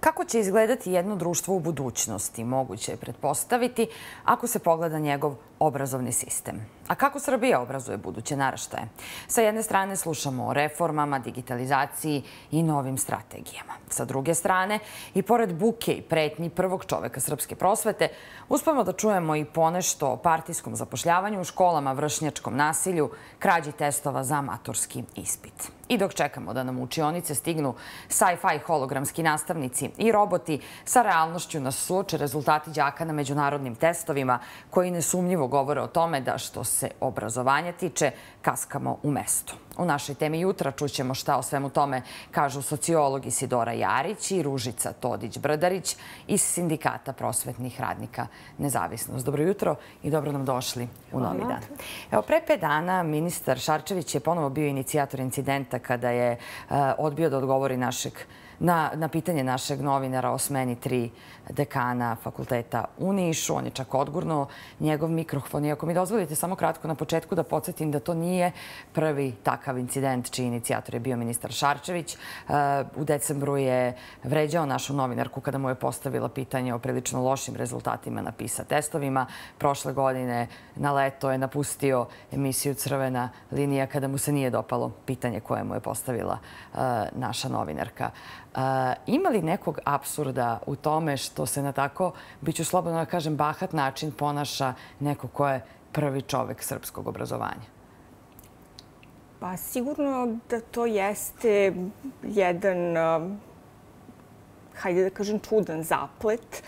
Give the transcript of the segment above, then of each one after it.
Kako će izgledati jedno društvo u budućnosti? Moguće je pretpostaviti ako se pogleda njegov obrazovni sistem. A kako Srbija obrazuje buduće naraštaje? Sa jedne strane slušamo o reformama, digitalizaciji i novim strategijama. Sa druge strane, i pored buke i pretnji prvog čoveka srpske prosvete, uspemo da čujemo i ponešto o partijskom zapošljavanju u školama, vršnjačkom nasilju, krađi testova za maturski ispit. I dok čekamo da nam u učionice stignu sci-fi hologramski nastavnici i roboti, sa realnošću nas suoče rezultati đaka na međunarodnim testovima koji nesumnjivo govore o tome da što se obrazovanja tiče, kaskamo u mestu. U našoj temi jutra čućemo šta o svemu tome kažu sociolog Isidora Jarić i Ružica Todić-Brdarić iz Sindikata prosvetnih radnika Nezavisnost. Dobro jutro i dobro nam došli u novi dan. Evo, pre 5 dana ministar Šarčević je ponovo bio inicijator incidenta kada je odbio da odgovori na pitanje našeg novinara o smeni 3 dekana fakulteta u Nišu. On je čak odgurnuo njegov mikrofon. I ako mi dozvolite samo kratko na početku da podsjetim da to nije prvi takav incident čiji inicijator je bio ministar Šarčević. U decembru je vređao našu novinarku kada mu je postavila pitanje o prilično lošim rezultatima na PISA testovima. Prošle godine na leto je napustio emisiju Crvena linija kada mu se nije dopalo pitanje koje mu je postavila naša novinarka. Ima li nekog apsurda u tome što se na tako, biću slobodno da kažem, bahat način ponaša neko ko je prvi čovek srpskog obrazovanja? Pa sigurno da to jeste jedan, hajde da kažem, čudan zaplet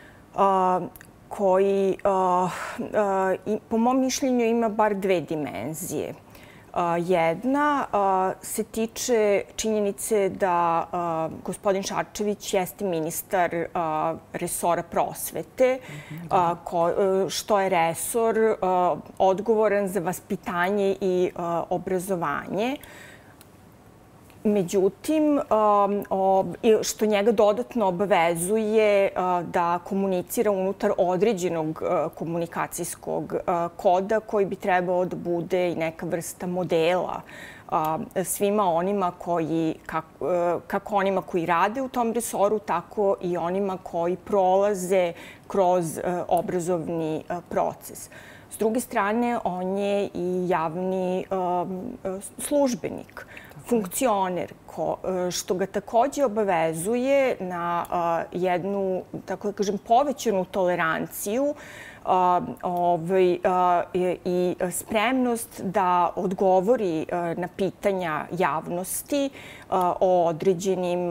koji, po mom mišljenju, ima bar 2 dimenzije. Jedna se tiče činjenice da gospodin Šarčević jeste ministar resora prosvete, što je resor odgovoran za vaspitanje i obrazovanje. Međutim, što njega dodatno obavezuje da komunicira unutar određenog komunikacijskog koda koji bi trebao da bude i neka vrsta modela svima onima kako onima koji rade u tom resoru, tako i onima koji prolaze kroz obrazovni proces. S druge strane, on je i javni službenik, funkcioner, što ga takođe obavezuje na jednu, tako da kažem, povećanu toleranciju i spremnost da odgovori na pitanja javnosti o određenim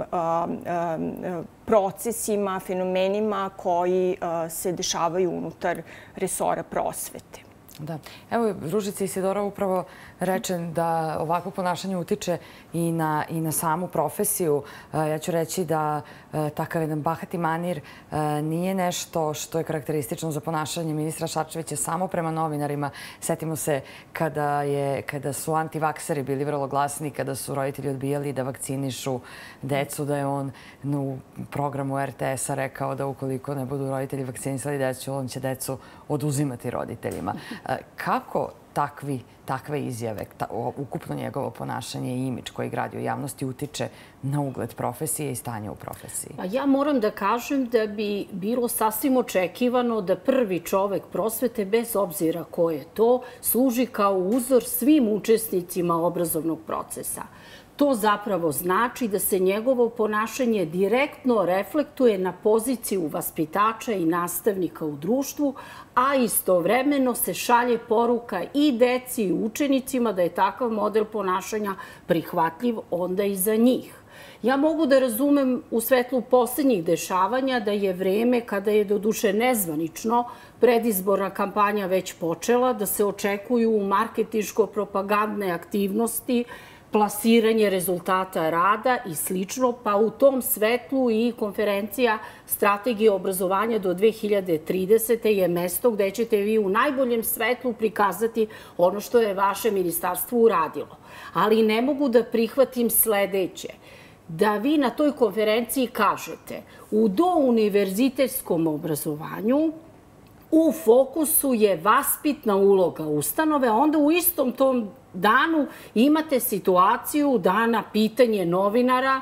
procesima, fenomenima koji se dešavaju unutar resora prosvete. Da. Evo, Ružica Isidora upravo reče da ovako ponašanje utiče i na samu profesiju. Ja ću reći da takav jedan bahati manir nije nešto što je karakteristično za ponašanje ministra Šarčevića samo prema novinarima. Setimo se kada su antivakseri bili vrlo glasni, kada su roditelji odbijali da vakcinišu decu, da je on u programu RTS-a rekao da ukoliko ne budu roditelji vakcinisali decu, on će decu oduzimati roditeljima. Kako takve izjave, ukupno njegovo ponašanje i imidž koji gradi u javnosti utiče na ugled profesije i stanje u profesiji? Ja moram da kažem da bi bilo sasvim očekivano da prvi čovek prosvete, bez obzira ko je to, služi kao uzor svim učesnicima obrazovnog procesa. To zapravo znači da se njegovo ponašanje direktno reflektuje na poziciju vaspitača i nastavnika u društvu, a istovremeno se šalje poruka i deci i učenicima da je takav model ponašanja prihvatljiv onda i za njih. Ja mogu da razumem u svetlu poslednjih dešavanja da je vreme kada je doduše nezvanično predizborna kampanja već počela, da se očekuju marketinško-propagandne aktivnosti, plasiranje rezultata rada i slično, pa u tom svetlu i konferencija Strategije obrazovanja do 2030. je mesto gde ćete vi u najboljem svetlu prikazati ono što je vaše ministarstvo uradilo. Ali ne mogu da prihvatim sledeće, da vi na toj konferenciji kažete u douniverzitetskom obrazovanju u fokusu je vaspitna uloga ustanove, a onda u istom tom danu imate situaciju da na pitanje novinara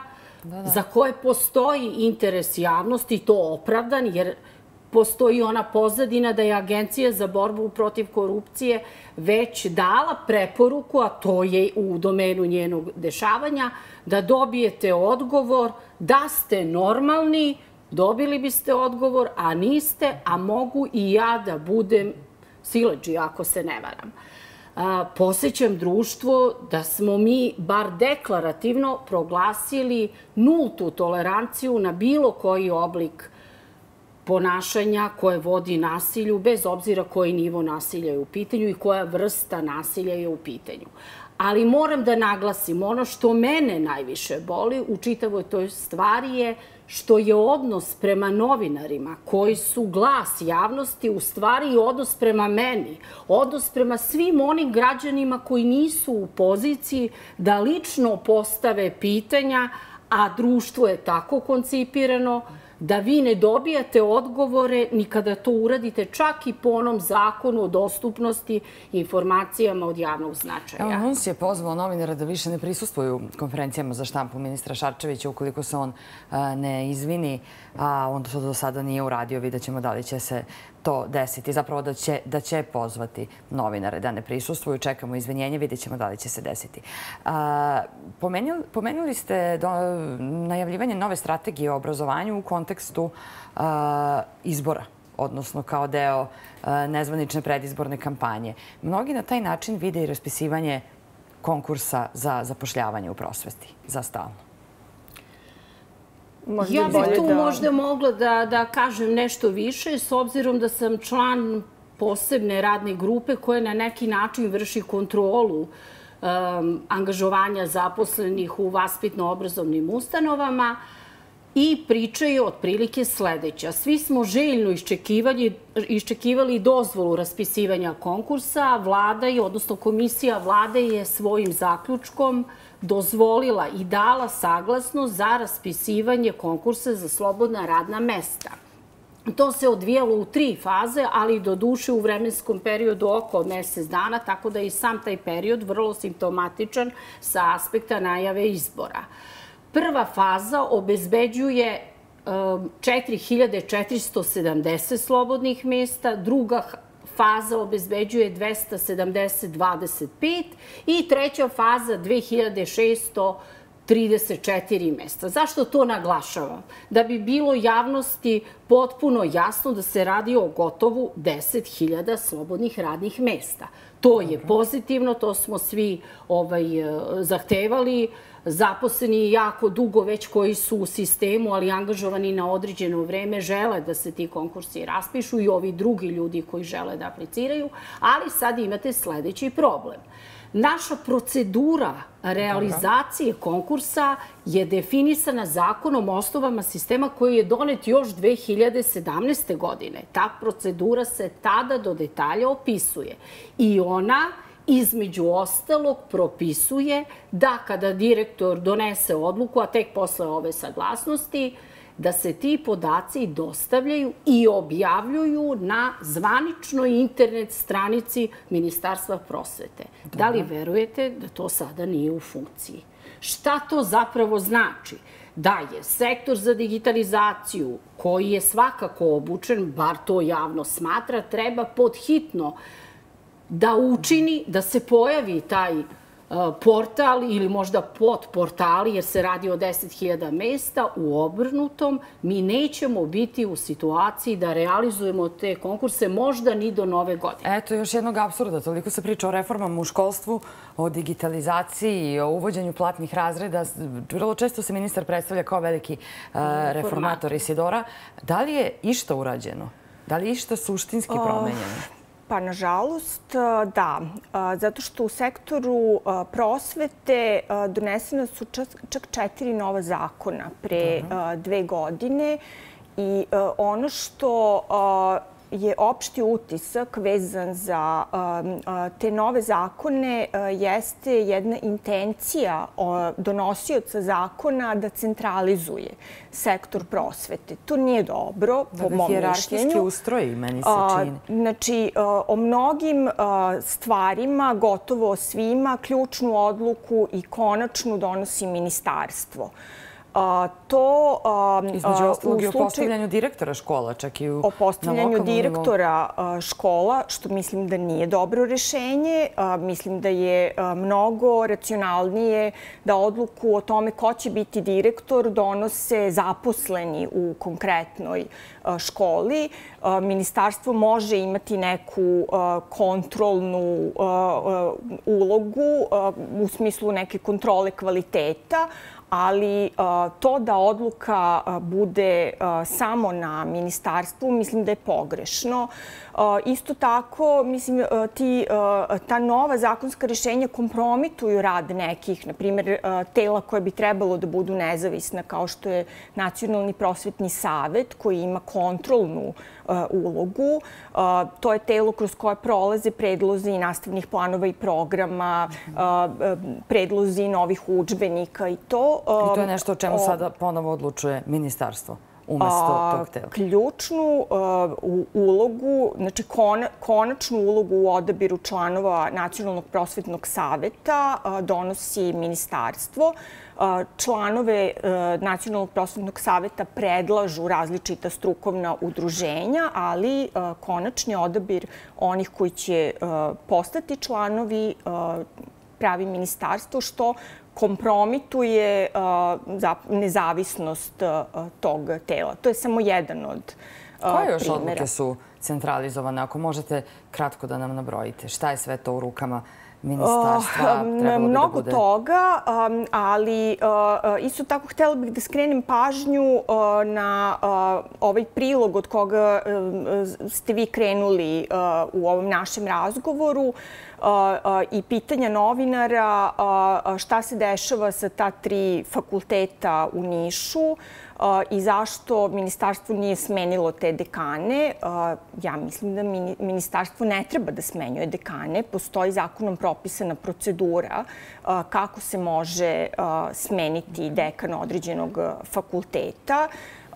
za koje postoji interes javnosti, to opravdan, jer postoji ona pozadina da je Agencija za borbu protiv korupcije već dala preporuku, a to je u domenu njenog dešavanja, da dobijete odgovor da ste normalni, dobili biste odgovor, a niste, a mogu i ja da budem siledžija, ako se ne varam. Podsećam društvo da smo mi, bar deklarativno, proglasili nultu toleranciju na bilo koji oblik ponašanja koje vodi nasilju, bez obzira koji nivo nasilja je u pitanju i koja vrsta nasilja je u pitanju. Ali moram da naglasim, ono što mene najviše boli u čitavoj toj stvari je što je odnos prema novinarima koji su glas javnosti u stvari odnos prema meni, odnos prema svim onim građanima koji nisu u poziciji da lično postave pitanja, a društvo je tako koncipirano da vi ne dobijate odgovore ni kada to uradite čak i po onom zakonu o dostupnosti informacijama od javnog značaja. NUNS je pozvao novinara da više ne prisustvuju konferencijama za štampu ministra Šarčevića ukoliko se on ne izvini, a on to do sada nije uradio. Vidjet ćemo da li će se to desiti. Zapravo da će pozvati novinare da ne prisustvuju. Čekamo izvinjenje, vidjet ćemo da li će se desiti. Pomenuli ste najavljivanje nove strategije o obrazovanju u kontekstu izbora, odnosno kao deo nezvanične predizborne kampanje. Mnogi na taj način vide i raspisivanje konkursa za zapošljavanje u prosveti za stalno. Ja bih tu možda mogla da kažem nešto više, s obzirom da sam član posebne radne grupe koja na neki način vrši kontrolu angažovanja zaposlenih u vaspitno-obrazovnim ustanovama i pričaju otprilike sledeća. Svi smo željno iščekivali dozvolu raspisivanja konkursa. Vlada je, odnosno komisija vlade je svojim zaključkom dozvolila i dala saglasnost za raspisivanje konkursa za slobodna radna mesta. To se odvijalo u 3 faze, ali do duše u vremenskom periodu oko mesec dana, tako da je i sam taj period vrlo simptomatičan sa aspekta najave izbora. Prva faza obezbeđuje 4470 slobodnih mesta, druga faza obezbeđuje 270-25 i treća faza 2634 mesta. Zašto to naglašavam? Da bi bilo javnosti potpuno jasno da se radi o gotovo 10.000 slobodnih radnih mesta. To je pozitivno, to smo svi zahtevali. Zaposleni jako dugo već koji su u sistemu, ali angažovani na određeno vreme, žele da se ti konkursi raspišu i ovi drugi ljudi koji žele da apliciraju, ali sad imate sledeći problem. Naša procedura realizacije konkursa je definisana Zakonom o osnovama sistema koji je donet još 2017. godine. Ta procedura se tada do detalja opisuje i ona između ostalog propisuje da kada direktor donese odluku, a tek posle ove saglasnosti, da se ti podaci dostavljaju i objavljuju na zvaničnoj internet stranici Ministarstva prosvete. Da li verujete da to sada nije u funkciji? Šta to zapravo znači? Da je sektor za digitalizaciju, koji je svakako obučen, bar to javno smatra, treba podhitno da učini da se pojavi taj portal ili možda podportali, jer se radi o 10.000 mesta. U obrnutom, mi nećemo biti u situaciji da realizujemo te konkurse možda ni do nove godine. Eto, još jednog apsurda. Toliko se priča o reformama u školstvu, o digitalizaciji i o uvođenju platnih razreda. Vrlo često se ministar predstavlja kao veliki reformator Isidora. Da li je išta urađeno? Da li je išta suštinski promenjeno? Pa, nažalost, da. Zato što u sektoru prosvete donesena su čak 4 nova zakona pre 2 godine i ono što je opšti utisak vezan za te nove zakone jeste jedna intencija donosioca zakona da centralizuje sektor prosvete. To nije dobro, po mom mišljenju. Hijerarhijski ustroj, meni se čini. Znači, o mnogim stvarima, gotovo o svima, ključnu odluku i konačnu donosi ministarstvo. To između ostalog i o postavljanju direktora škola, čak i na lokalnom nivou. O postavljanju direktora škola, što mislim da nije dobro rešenje. Mislim da je mnogo racionalnije da odluku o tome ko će biti direktor donose zaposleni u konkretnoj školi. Ministarstvo može imati neku kontrolnu ulogu u smislu neke kontrole kvaliteta, ali to da odluka bude samo na ministarstvu, mislim da je pogrešno. Isto tako, mislim, ta nova zakonska rešenja kompromituju rad nekih, na primjer, tela koje bi trebalo da budu nezavisna, kao što je Nacionalni prosvetni savet, koji ima kontrolnu ulogu. To je telo kroz koje prolaze predlozi nastavnih planova i programa, predlozi novih udžbenika i to. I to je nešto o čemu sada ponovo odlučuje ministarstvo umesto tog tela. Ključnu ulogu, znači konačnu ulogu u odabiru članova Nacionalnog prosvetnog saveta donosi ministarstvo. Članove Nacionalnog prosvetnog saveta predlažu različita strukovna udruženja, ali konačni odabir onih koji će postati članovi pravi ministarstvo, što kompromituje nezavisnost tog tela. To je samo jedan od primjera. Koje još odluke su centralizovane? Ako možete kratko da nam nabrojite. Šta je sve to u rukama ministarstva? Mnogo toga, ali isto tako htjela bih da skrenem pažnju na ovaj prilog od koga ste vi krenuli u ovom našem razgovoru i pitanja novinara šta se dešava sa ta 3 fakulteta u Nišu i zašto ministarstvo nije smenilo te dekane. Ja mislim da ministarstvo ne treba da smenjuje dekane. Postoji zakonom propisana procedura kako se može smeniti dekan određenog fakulteta.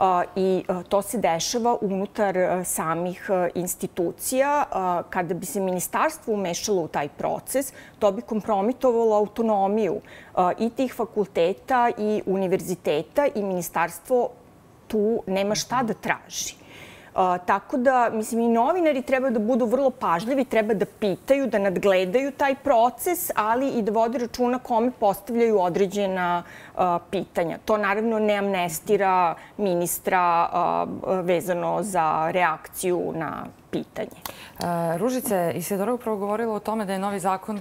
I to se dešava unutar samih institucija. Kada bi se ministarstvo umešalo u taj proces, to bi kompromitovalo autonomiju i tih fakulteta i univerziteta i ministarstvo tu nema šta da traži. Tako da, mislim, i novinari treba da budu vrlo pažljivi, treba da pitaju, da nadgledaju taj proces, ali i da vode računa kome postavljaju određena pitanja. To naravno ne amnestira ministra vezano za reakciju na pitanje. Ružice Isidora upravo govorila o tome da je novi zakon,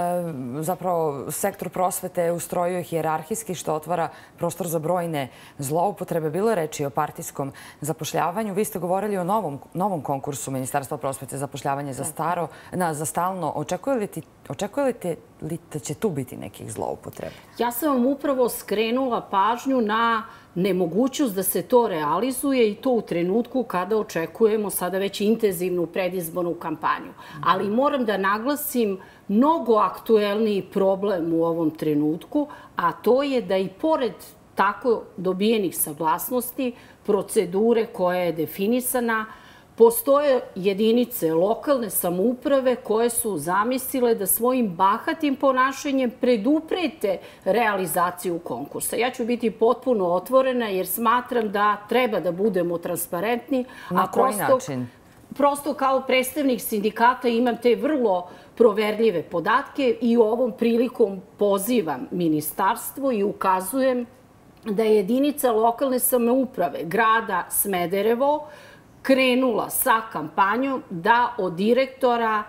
zapravo sektor prosvete ustrojio hijerarhijski, što otvara prostor za brojne zloupotrebe. Bilo je reči o partijskom zapošljavanju. Vi ste govorili o novom konkursu Ministarstva prosvete zapošljavanje za stalno. Očekujete li da će tu biti nekih zloupotreba? Ja sam vam upravo skrenula pažnju na nemogućnost da se to realizuje i to u trenutku kada očekujemo sada već intenzivnu predizbornu kampanju. Ali moram da naglasim mnogo aktuelniji problem u ovom trenutku, a to je da i pored tako dobijenih saglasnosti, procedure koja je definisana, postoje jedinice lokalne samouprave koje su zamislile da svojim bahatim ponašanjem preduprete realizaciju konkursa. Ja ću biti potpuno otvorena jer smatram da treba da budemo transparentni. Na koji način? Prosto kao predstavnik sindikata imam te vrlo proverljive podatke i ovom prilikom pozivam ministarstvo i ukazujem da je jedinica lokalne samouprave grada Smederevo krenula sa kampanjom da od direktora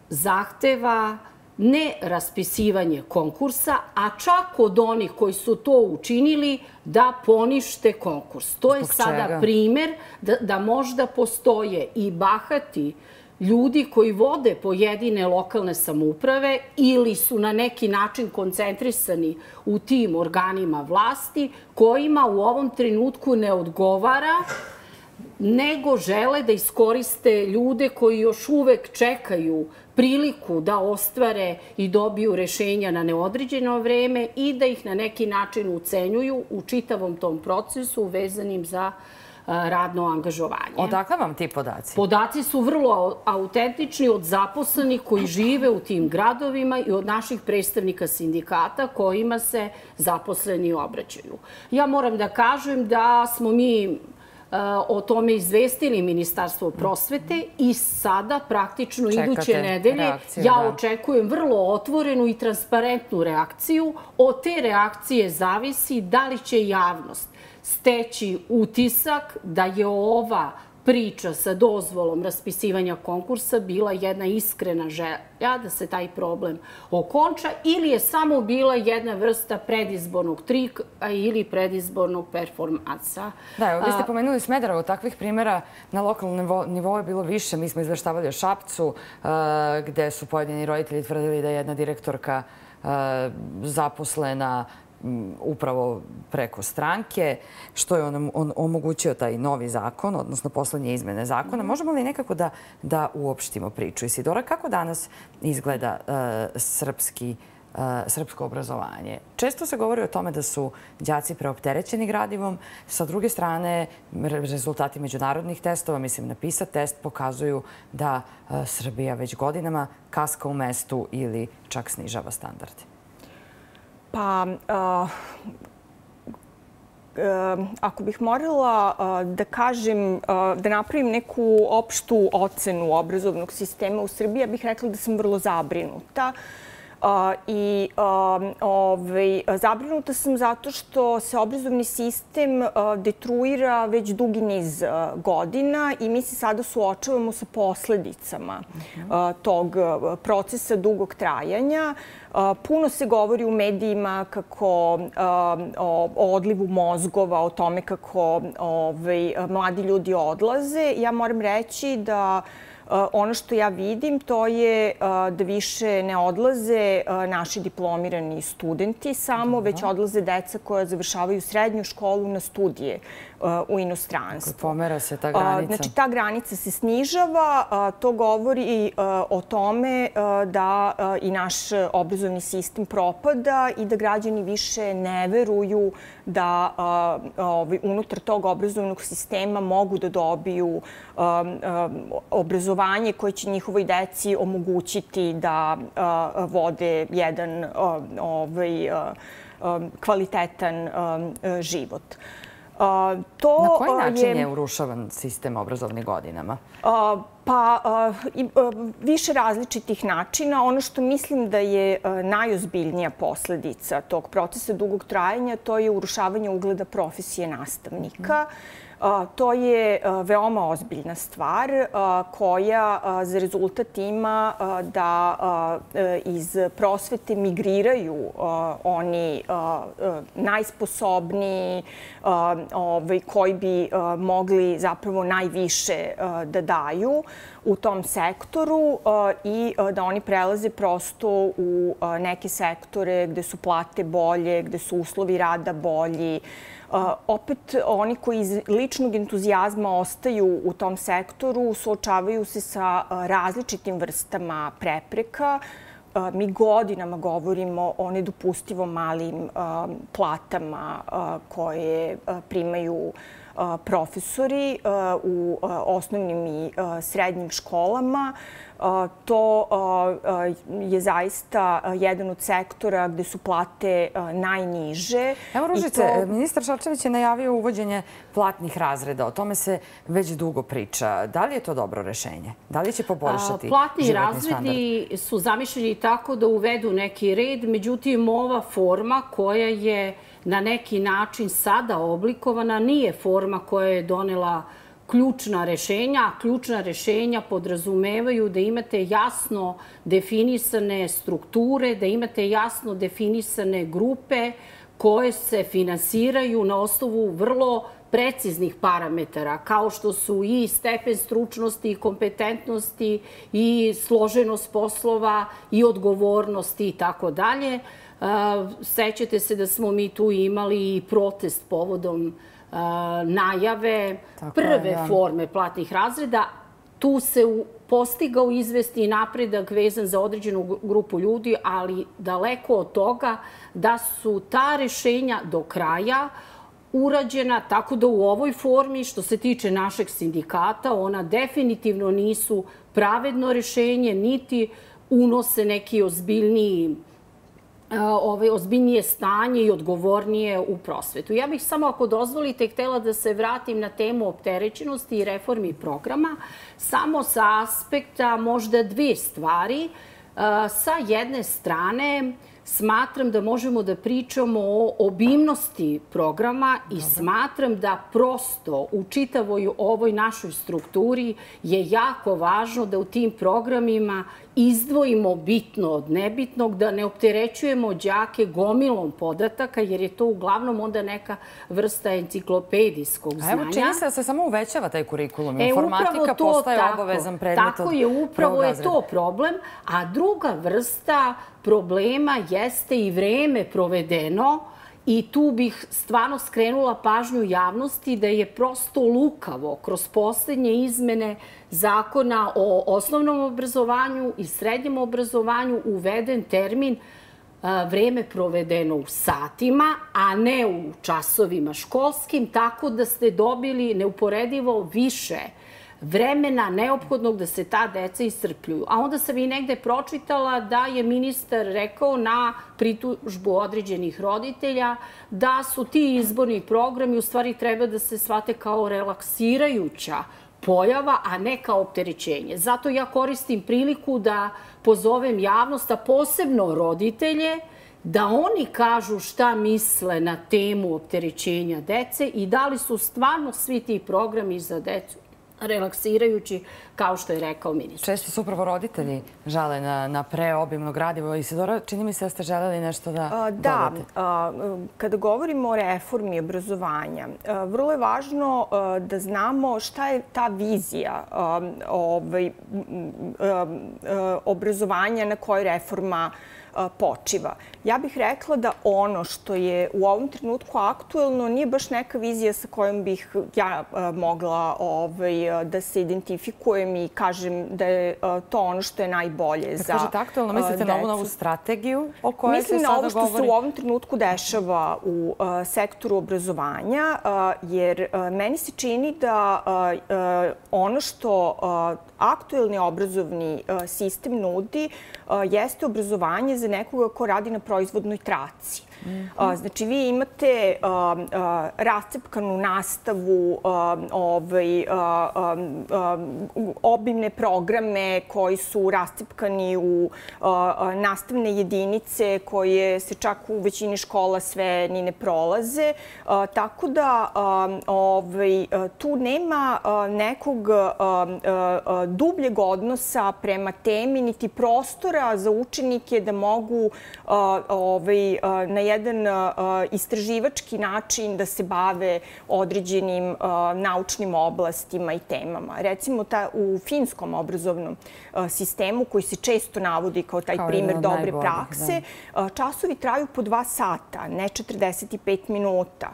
zahteva ne raspisivanje konkursa, a čak od onih koji su to učinili da ponište konkurs. To je sada primer da možda postoje i bahati ljudi koji vode pojedine lokalne samouprave ili su na neki način koncentrisani u tim organima vlasti kojima u ovom trenutku ne odgovara, nego žele da iskoriste ljude koji još uvek čekaju priliku da ostvare i dobiju rešenja na neodređeno vreme i da ih na neki način ucenjuju u čitavom tom procesu vezanim za radno angažovanje. Odakle vam ti podaci? Podaci su vrlo autentični od zaposlenih koji žive u tim gradovima i od naših predstavnika sindikata kojima se zaposleni obraćaju. Ja moram da kažem da smo mi o tome izvestili Ministarstvo prosvete i sada praktično iduće nedelje ja očekujem vrlo otvorenu i transparentnu reakciju. Od te reakcije zavisi da li će javnost steći utisak da je ova priča sa dozvolom raspisivanja konkursa bila jedna iskrena želja da se taj problem okonča ili je samo bila jedna vrsta predizbornog trika ili predizbornog performansa. Da, evo, vi ste pomenuli Smederevo. Takvih primjera na lokalnom nivou je bilo više. Mi smo izveštavali o Šapcu, gde su pojedini roditelji tvrdili da je jedna direktorka zaposlena upravo preko stranke, što je on omogućio taj novi zakon, odnosno poslednje izmene zakona. Možemo li nekako da uopštimo priču? Isidora, kako danas izgleda srpsko obrazovanje? Često se govori o tome da su đaci preopterećeni gradivom. Sa druge strane, rezultati međunarodnih testova, mislim na PISA test, pokazuju da Srbija već godinama kaska u mestu ili čak snižava standarde. Pa, ako bih morala da kažem, da napravim neku opštu ocenu obrazovnog sistema u Srbiji, ja bih rekla da sam vrlo zabrinuta. I zabrinuta sam zato što se obrazovni sistem detruira već dugi niz godina i mi se sada suočavamo sa posledicama tog procesa dugog trajanja. Puno se govori u medijima o odlivu mozgova, o tome kako mladi ljudi odlaze. Ja moram reći da ono što ja vidim to je da više ne odlaze naši diplomirani studenti samo, već odlaze deca koja završavaju srednju školu na studije u inostranstvu. Pomera se ta granica. Znači, ta granica se snižava. To govori o tome da i naš obrazovni sistem propada i da građani više ne veruju da unutar tog obrazovnog sistema mogu da dobiju obrazovanje koje će njihovoj deci omogućiti da vode jedan kvalitetan život. Na koji način je urušavan sistem obrazovnih godinama? Pa, više različitih načina. Ono što mislim da je najozbiljnija posledica tog procesa dugog trajanja, to je urušavanje ugleda profesije nastavnika. To je veoma ozbiljna stvar koja za rezultat ima da iz prosvete migriraju oni najsposobniji koji bi mogli zapravo najviše da daju u tom sektoru i da oni prelaze prosto u neke sektore gde su plate bolje, gde su uslovi rada bolji. Opet, oni koji iz ličnog entuzijazma ostaju u tom sektoru suočavaju se sa različitim vrstama prepreka. Mi godinama govorimo o nedopustivo malim platama koje primaju profesori u osnovnim i srednjim školama. To je zaista jedan od sektora gde su plate najniže. Evo, Ružice, ministar Šarčević je najavio uvođenje platnih razreda. O tome se već dugo priča. Da li je to dobro rešenje? Da li će poboljšati platni životni standard? razredi su zamišljeni tako da uvedu neki red, međutim, ova forma koja je na neki način sada oblikovana nije forma koja je donela ključna rešenja, a ključna rešenja podrazumevaju da imate jasno definisane strukture, da imate jasno definisane grupe koje se finansiraju na osnovu vrlo preciznih parametara, kao što su i stepen stručnosti i kompetentnosti i složenost poslova i odgovornosti i tako dalje. Sećate se da smo mi tu imali i protest povodom najave prve forme platnih razreda. Tu se postigao izvesni napredak vezan za određenu grupu ljudi, ali daleko od toga da su ta rešenja do kraja urađena, tako da u ovoj formi, što se tiče našeg sindikata, ona definitivno nisu pravedno rešenje, niti unose neki ozbiljnije stanje i odgovornije u prosvetu. Ja bih samo, ako dozvolite, htela da se vratim na temu opterećenosti i reformi programa, samo sa aspekta možda dve stvari. Sa jedne strane, smatram da možemo da pričamo o obimnosti programa i smatram da prosto u čitavoj ovoj našoj strukturi je jako važno da u tim programima izdvojimo bitno od nebitnog, da ne opterećujemo đake gomilom podataka, jer je to uglavnom onda neka vrsta enciklopedijskog znanja. Evo, čini se da se samo uvećava taj kurikulum. Informatika postaje obavezan predmet od Tako je, upravo je to problem. A druga vrsta problema jeste i vreme provedeno, i tu bih stvarno skrenula pažnju javnosti da je prosto lukavo kroz poslednje izmene Zakona o osnovnom obrazovanju i srednjem obrazovanju uveden termin vreme provedeno u satima, a ne u časovima školskim, tako da ste dobili neuporedivo više vremena neophodnog da se ta deca iscrpljuju. A onda sam i negde pročitala da je ministar rekao na pritužbu određenih roditelja da su ti izborni programi u stvari treba da se shvate kao relaksirajuća pojava, a ne kao opterećenje. Zato ja koristim priliku da pozovem javnost, a posebno roditelje, da oni kažu šta misle na temu opterećenja dece i da li su stvarno svi ti programi za decu relaksirajući, kao što je rekao ministar. Često su upravo roditelji žale na preobimno gradivo. Isidora, čini mi se da ste želeli nešto da dodate. Da, kada govorimo o reformi obrazovanja, vrlo je važno da znamo šta je ta vizija obrazovanja na kojoj reforma počiva. Ja bih rekla da ono što je u ovom trenutku aktuelno nije baš neka vizija sa kojom bih ja mogla da se identifikujem i kažem da je to ono što je najbolje za decu. Kažete aktuelno, mislite na ovu novu strategiju o kojoj se sada govori? Mislim na ovo što se u ovom trenutku dešava u sektoru obrazovanja, jer meni se čini da ono što aktuelni obrazovni sistem nudi jeste obrazovanje za nekoga ko radi na proizvodnoj traci. Znači, vi imate rascepkanu nastavu, obimne programe koji su rascepkani u nastavne jedinice koje se čak u većini škola sve ni ne prolaze. Tako da tu nema nekog dubljeg odnosa prema temi, niti prostora za učenike da mogu na jedan istraživački način da se bave određenim naučnim oblastima i temama. Recimo, u finskom obrazovnom sistemu, koji se često navodi kao taj primer dobre prakse, časovi traju po 2 sata, ne 45 minuta.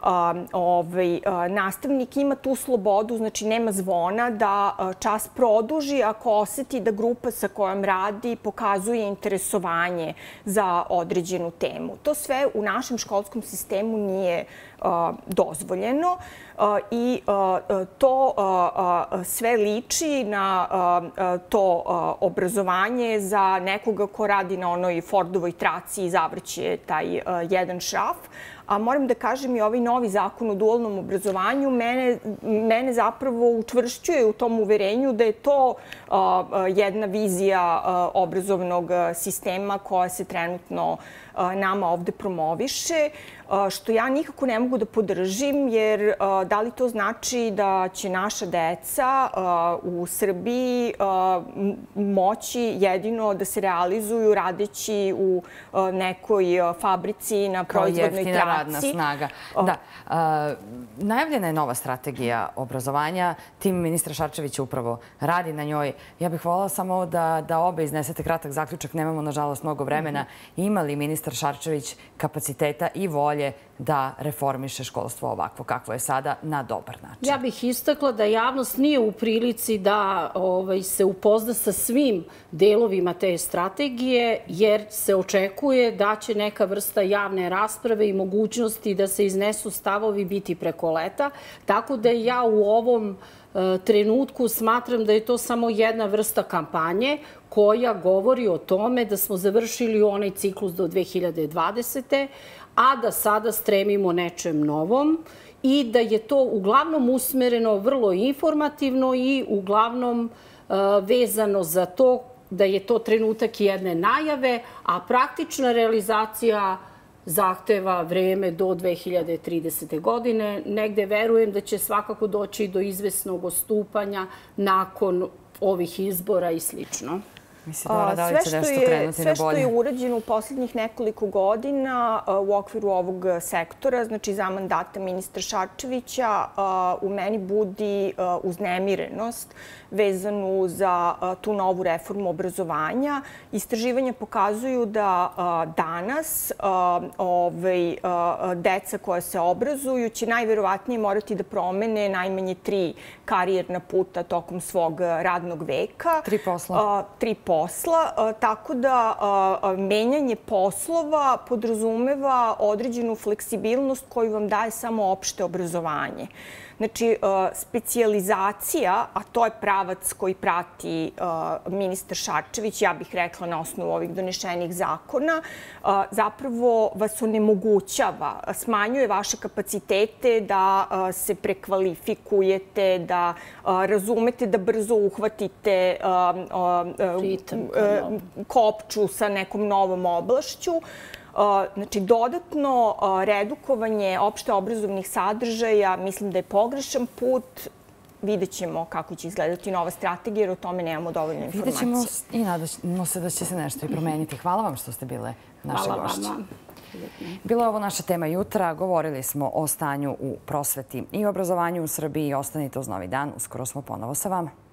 Nastavnik ima tu slobodu, znači nema zvona, da čas produži ako oseti da grupa sa kojom radi pokazuje interesovanje za određenu temu. To sve u našem školskom sistemu nije dozvoljeno i to sve liči na to obrazovanje za nekoga ko radi na onoj Fordovoj traci i zavrće taj jedan šraf. A moram da kažem i ovaj novi zakon o dualnom obrazovanju mene zapravo učvršćuje u tom uverenju da je to jedna vizija obrazovnog sistema koja se trenutno nama ovde promoviše, što ja nikako ne mogu da podržim, jer da li to znači da će naša deca u Srbiji moći jedino da se realizuju radeći u nekoj fabrici na proizvodnoj traci? Radna snaga. Da. Najavljena je nova strategija obrazovanja. Tim ministra Šarčevića upravo radi na njoj. Ja bih voljela samo da obe iznesete kratak zaključak. Nemamo, nažalost, mnogo vremena. Ima li ministar Šarčević kapaciteta i volje da reformiše školstvo ovakvo kakvo je sada na dobar način? Ja bih istakla da javnost nije u prilici da se upozna sa svim delovima te strategije, jer se očekuje da će neka vrsta javne rasprave i mogućnosti da se iznesu stavovi biti preko leta. Tako da ja u ovom trenutku smatram da je to samo jedna vrsta kampanje koja govori o tome da smo završili onaj ciklus do 2020. a da sada stremimo nečem novom i da je to uglavnom usmereno vrlo informativno i uglavnom vezano za to da je to trenutak jedne najave, a praktična realizacija zahteva vreme do 2030. godine. Negde verujem da će svakako doći do izvesnog odstupanja nakon ovih izbora i slično. Da li će nešto krenuti na bolje? Sve što je urađeno u posljednjih nekoliko godina u okviru ovog sektora, znači za mandata ministra Šarčevića, u meni budi uznemirenost vezanu za tu novu reformu obrazovanja. Istraživanja pokazuju da danas deca koja se obrazuju će najverovatnije morati da promene najmanje 3 karijerna puta tokom svog radnog veka. 3 posla. 3 posla, tako da menjanje poslova podrazumeva određenu fleksibilnost koju vam daje samo opšte obrazovanje. Znači, specijalizacija, a to je pravac koji prati ministar Šarčević, ja bih rekla na osnovu ovih donešenih zakona, zapravo vas onemogućava, smanjuje vaše kapacitete da se prekvalifikujete, da razumete da brzo uhvatite kopču sa nekom novom oblašću. Znači, dodatno redukovanje opšte obrazovnih sadržaja mislim da je pogrešan put. Vidjet ćemo kako će izgledati nova strategija, jer o tome nemamo dovoljno informacije. Vidjet ćemo i nadamo se da će se nešto i promeniti. Hvala vam što ste bile naše gošće. Hvala vama. Bila je ovo naša tema jutra. Govorili smo o stanju u prosveti i obrazovanju u Srbiji. Ostanite uz Novi dan. Uskoro smo ponovo sa vama.